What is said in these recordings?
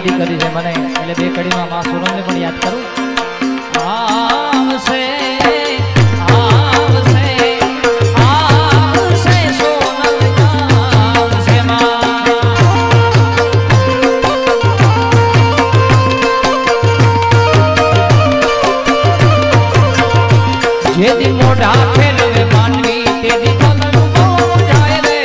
વિનંતી કરી છે મને, એટલે બે કડીમાં માં સોનલને પણ યાદ કરું. આવશે જેદી મોઢા ફેરવે માનવી તેદી મનનું બહુ જાય રે.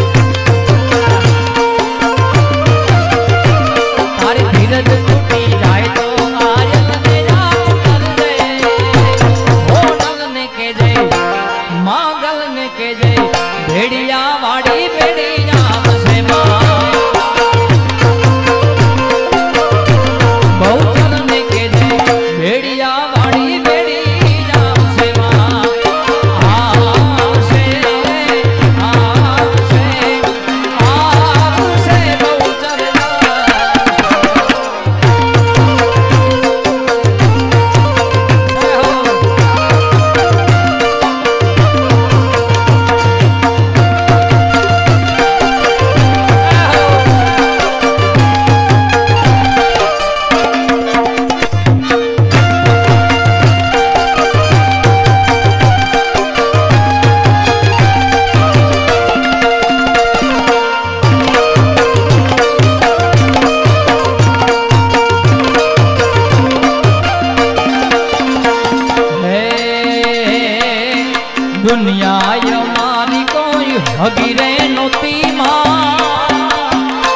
તારી ધીરજ તૂટી જાય તો આયલને યાદ કરજે. હોનલને કેજે માંગલને કેજે ભેડિયા વાડી ભેડિયા આવશે માં. બહુચરને કેજે ભેડિયા વાડી दुनिया मारी कोई हगीरे नोती मां.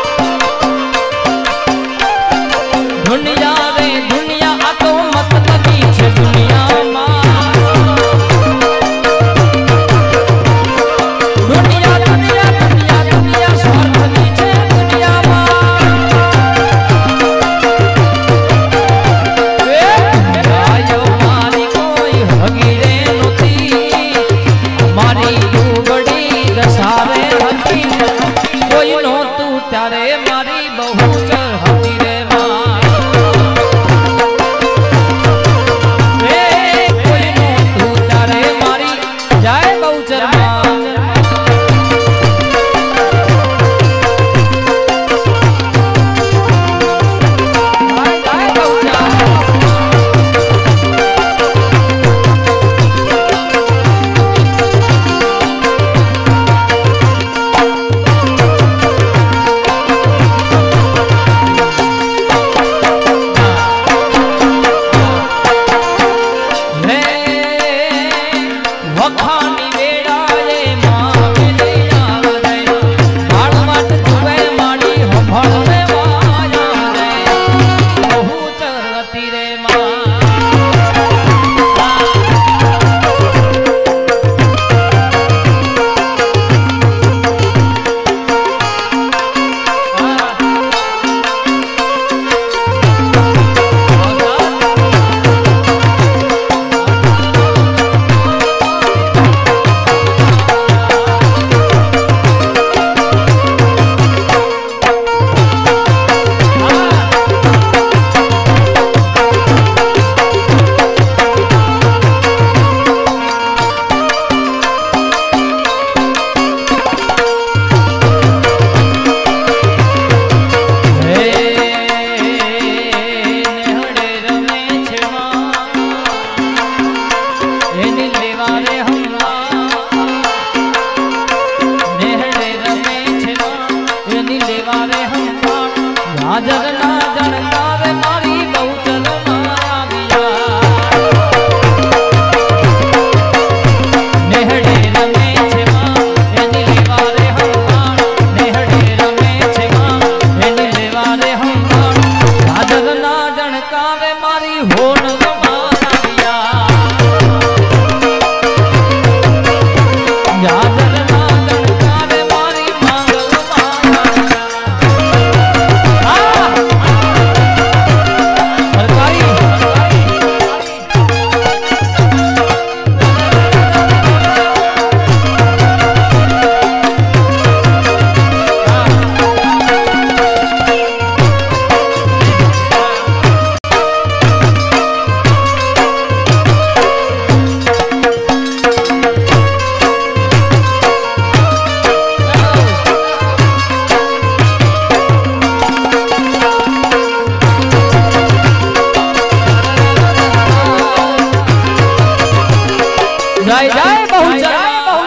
दुनिया रे दुनिया आ तो मतलबी छे दुनिया मां. दुनिया दुनिया दुनिया दुनिया स्वार्थनी छे दुनिया मां. दुनिया मारी कोई हगीरे नोती मारी उगड़ी दसारे જય જય બહુચર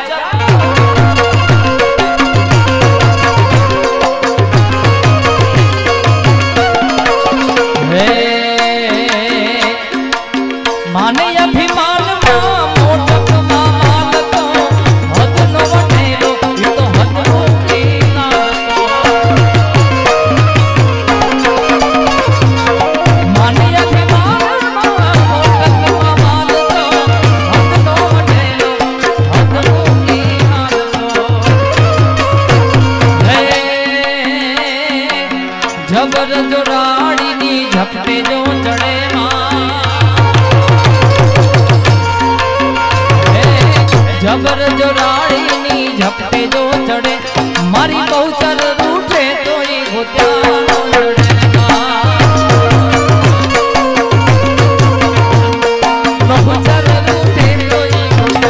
माने अभिमान मोटक माल तो हद नो वडेरो ये तो हद होती ना माने अभिमान मोटक माल तो हद नो वडेरो हद होती ना हे जबर जोराड़ी नी झपटे जो चढ़े जबर जोराड़ी नी झपटे जो चढ़े मारी बहुचर रूठे तो ही होत्या बहुचर रूठे तो ही होत्या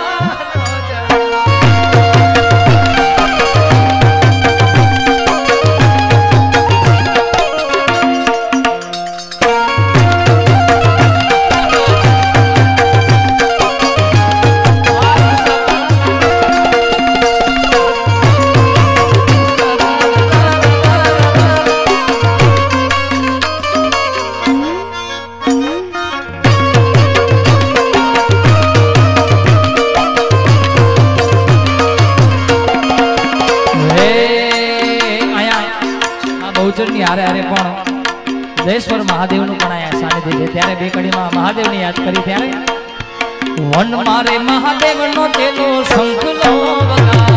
हारे हारे देश्वर महादेव नु पण आया सानिध्य छे त्यारे बे कड़ी में महादेव ने याद करी त्यारे वन मारे महादेव नो चेलो शंख लो वगा